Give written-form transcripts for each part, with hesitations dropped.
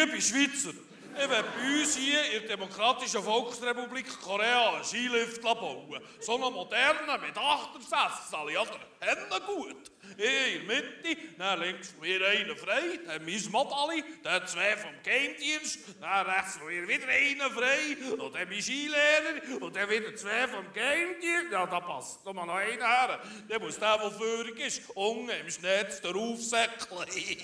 Liebe Schweizer, ich will bei uns hier in der Demokratischen Volksrepublik Korea einen Skilift bauen. So einen modernen mit Achtersessel, oder? Gut. Ich in der Mitte, dann links von mir einer frei, dann mein Modali, dann zwei vom Geheimdienst, dann rechts von mir wieder einer frei, und dann mein Skilehrer, und dann wieder zwei vom Geheimdienst. Ja, da passt nur noch einer her. Dann muss der führig ist, unten im Schnee der Aufsäckchen.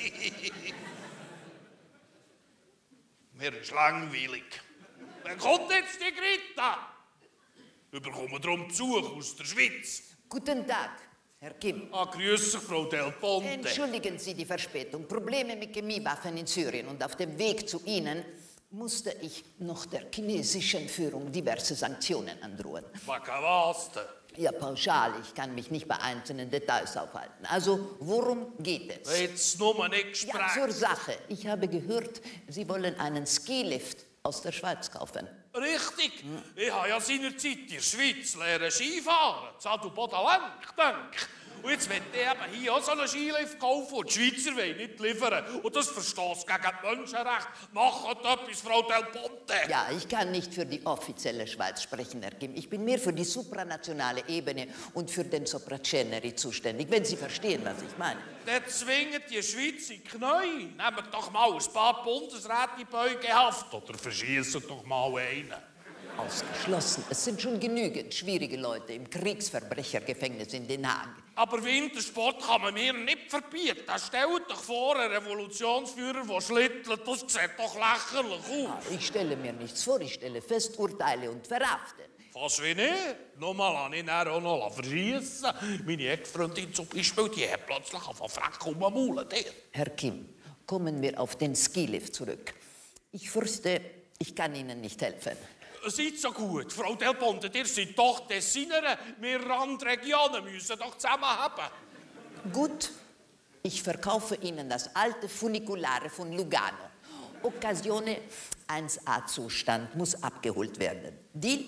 Mir ist langweilig. Wer kommt jetzt die Greta? Wir bekommen darum Besuch aus der Schweiz. Guten Tag, Herr Kim. Grüß dich, Frau Del Ponte. Entschuldigen Sie die Verspätung. Probleme mit Chemiewaffen in Syrien. Und auf dem Weg zu Ihnen musste ich noch der chinesischen Führung diverse Sanktionen androhen. Was denn? Ja, pauschal. Ich kann mich nicht bei einzelnen Details aufhalten. Also, worum geht es? Jetzt nur nicht sprechen. Ja, zur Sache. Ich habe gehört, Sie wollen einen Skilift aus der Schweiz kaufen. Richtig. Ich habe ja seinerzeit in der Schweiz lernen Skifahren. Zadelboden-Lenk. Und jetzt will ich eben hier auch so einen Skilift kaufen und die Schweizer wollen nicht liefern. Und das verstößt gegen die Menschenrechte. Macht etwas, Frau Del Ponte. Ja, ich kann nicht für die offizielle Schweiz sprechen, Herr Kim. Ich bin mehr für die supranationale Ebene und für den Sopraceneri zuständig, wenn Sie verstehen, was ich meine. Dann zwingen die Schweiz in die Knie. Nehmt doch mal ein paar Bundesräte in Beugehaft oder verschießen doch mal einen. Ausgeschlossen. Es sind schon genügend schwierige Leute im Kriegsverbrechergefängnis in Den Haag. Aber Wintersport kann man mir nicht verbieten. Stellt doch vor, ein Revolutionsführer, der schlittelt, das sieht doch lächerlich aus. Ich stelle mir nichts vor, ich stelle fest, urteile und verhafte. Fast wie nicht. Nochmal habe ich dann auch noch verschiessen. Meine Ex-Freundin zum Beispiel, die hat plötzlich auf Freck rummaulen. Herr Kim, kommen wir auf den Skilift zurück. Ich fürchte, ich kann Ihnen nicht helfen. Seid so gut, Frau Del Ponte, ihr seid doch Tessinerin. Wir Randregionen müssen doch zusammenhaben. Gut, ich verkaufe Ihnen das alte Funiculare von Lugano. Occasione 1A-Zustand muss abgeholt werden. Deal?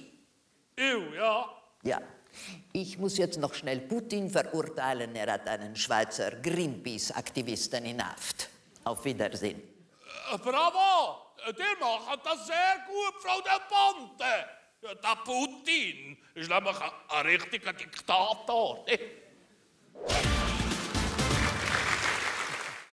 Ja. Ja. Ich muss jetzt noch schnell Putin verurteilen. Er hat einen Schweizer Greenpeace-Aktivisten in Haft. Auf Wiedersehen. Bravo! Der macht das sehr gut, Frau Del Ponte. Ja, der Putin ist nämlich ein richtiger Diktator.